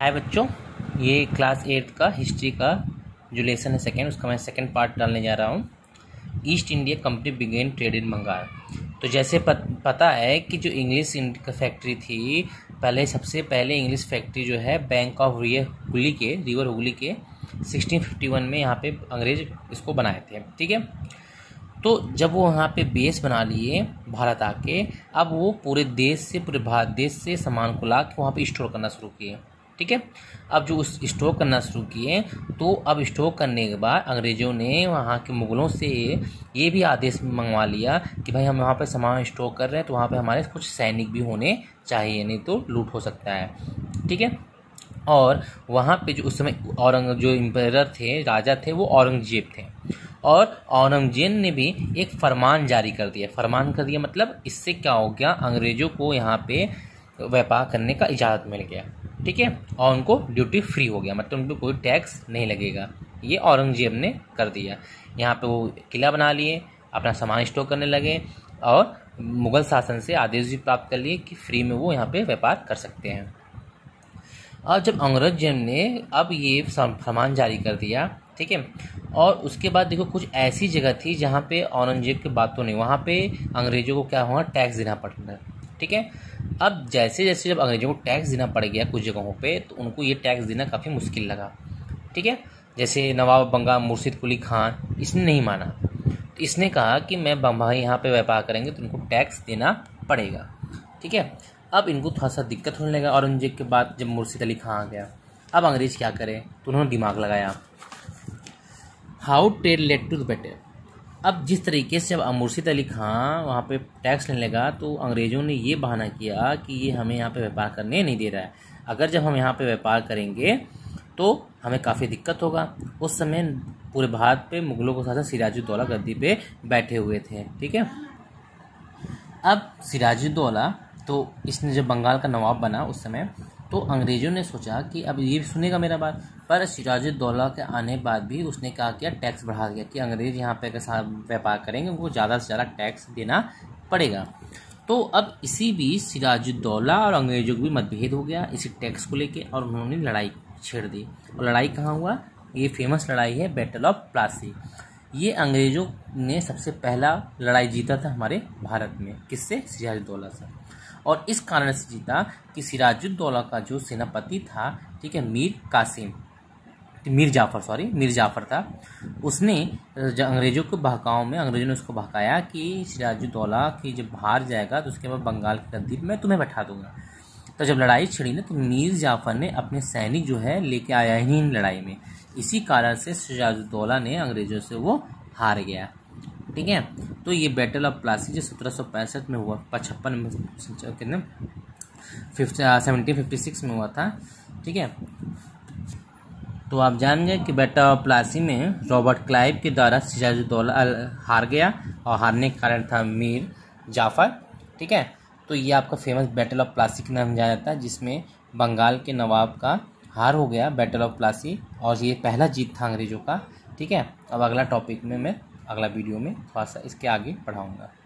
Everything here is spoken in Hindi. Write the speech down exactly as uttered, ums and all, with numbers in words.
हाय बच्चों, ये क्लास एट्थ का हिस्ट्री का जो लेसन है सेकेंड, उसका मैं सेकेंड पार्ट डालने जा रहा हूँ। East India Company began trade in Bengal. तो जैसे पत, पता है कि जो इंग्लिश फैक्ट्री थी, पहले सबसे पहले इंग्लिश फैक्ट्री जो है बैंक ऑफ रिवर हुगली के रिवर हुगली के सिक्सटीन फिफ्टी वन में यहाँ पे अंग्रेज इसको बनाए थे। ठीक है, तो जब वो वहाँ पे बेस बना लिए भारत आके, अब वो पूरे देश से पूरे भारत देश से सामान को ला के वहाँ पे स्टोर करना शुरू किए। ठीक है, अब जो उस स्टोर करना शुरू किए, तो अब स्टोर करने के बाद अंग्रेज़ों ने वहाँ के मुग़लों से ये भी आदेश मंगवा लिया कि भाई हम वहाँ पे सामान स्टोर कर रहे हैं, तो वहाँ पे हमारे कुछ सैनिक भी होने चाहिए, नहीं तो लूट हो सकता है। ठीक है, और वहाँ पे जो उस समय औरंग जो इम्परर थे, राजा थे, वो औरंगजेब थे, और औरंगजेब ने भी एक फरमान जारी कर दिया। फरमान कर दिया मतलब इससे क्या हो गया, अंग्रेज़ों को यहाँ पे व्यापार करने का इजाज़त मिल गया। ठीक है, और उनको ड्यूटी फ्री हो गया, मतलब उन पर कोई टैक्स नहीं लगेगा। ये औरंगजेब ने कर दिया। यहाँ पे वो किला बना लिए, अपना सामान स्टोर करने लगे, और मुग़ल शासन से आदेश भी प्राप्त कर लिए कि फ्री में वो यहाँ पे व्यापार कर सकते हैं। और जब औरंगजेब ने अब ये फरमान जारी कर दिया, ठीक है, और उसके बाद देखो कुछ ऐसी जगह थी जहाँ पे औरंगजेब की बात तो नहीं, वहाँ पे अंग्रेज़ों को क्या हुआ, टैक्स देना पड़ रहा है। ठीक है, अब जैसे जैसे जब अंग्रेज़ों को टैक्स देना पड़ गया कुछ जगहों पे, तो उनको ये टैक्स देना काफ़ी मुश्किल लगा। ठीक है, जैसे नवाब बंगा मुर्शिद कुली खान, इसने नहीं माना, तो इसने कहा कि मैं भाई यहाँ पे व्यापार करेंगे तो इनको टैक्स देना पड़ेगा। ठीक है, अब इनको थोड़ा सा दिक्कत होने लगा औरंगजेब के बाद, जब मुर्शिद अली खान आ गया। अब अंग्रेज़ क्या करें, तो उन्होंने दिमाग लगाया, how trade led to the better. अब जिस तरीके से जब मुर्शिद अली खान वहाँ पे टैक्स लेने लगा, तो अंग्रेज़ों ने ये बहाना किया कि ये हमें यहाँ पे व्यापार करने नहीं दे रहा है, अगर जब हम यहाँ पे व्यापार करेंगे तो हमें काफ़ी दिक्कत होगा। उस समय पूरे भारत पे मुग़लों के साथ सिराजुद्दौला गद्दी पे बैठे हुए थे। ठीक है, अब सिराजुद्दौला, तो इसने जब बंगाल का नवाब बना उस समय, तो अंग्रेज़ों ने सोचा कि अब ये भी सुनेगा मेरा बात, पर सिराजुद्दौला के आने बाद भी उसने क्या किया, टैक्स बढ़ा दिया कि अंग्रेज़ यहाँ पे साथ व्यापार करेंगे उनको ज़्यादा से ज़्यादा टैक्स देना पड़ेगा। तो अब इसी बीच सिराजुद्दौला और अंग्रेज़ों को भी मतभेद हो गया इसी टैक्स को लेके, और उन्होंने लड़ाई छेड़ दी। और लड़ाई कहाँ हुआ, ये फेमस लड़ाई है बैटल ऑफ प्लासी। ये अंग्रेज़ों ने सबसे पहला लड़ाई जीता था हमारे भारत में, किससे, सिराजुद्दौला से। और इस कारण से जीता कि सिराजुद्दौला का जो सेनापति था, ठीक है, मीर कासिम मीर जाफ़र सॉरी मीर जाफ़र था, उसने अंग्रेज़ों को बहकाव में अंग्रेज़ों ने उसको बहकाया कि सिराजुद्दौला की जब हार जाएगा तो उसके बाद बंगाल की गद्दी में तुम्हें बैठा दूंगा। तो जब लड़ाई छिड़ी ना, तो मीर जाफ़र ने अपने सैनिक जो है लेके आया ही इन लड़ाई में, इसी कारण से सिराजुद्दौला ने अंग्रेज़ों से वो हार गया। ठीक है, तो ये बैटल ऑफ प्लासी जो सत्रह सौ पैंसठ में हुआ, पचपन में कितने फिफ्थ सेवनटीन फिफ्टी सिक्स में हुआ था। ठीक है, तो आप जान गए कि बैटल ऑफ प्लासी में रॉबर्ट क्लाइव के द्वारा सिराजुद्दौला हार गया, और हारने के कारण था मीर जाफ़र। ठीक है, तो ये आपका फेमस बैटल ऑफ प्लासी के नाम जाना जाता है, जिसमें बंगाल के नवाब का हार हो गया, बैटल ऑफ प्लासी, और ये पहला जीत था अंग्रेज़ों का। ठीक है, अब अगला टॉपिक में मैं अगला वीडियो में थोड़ा सा इसके आगे पढ़ाऊँगा।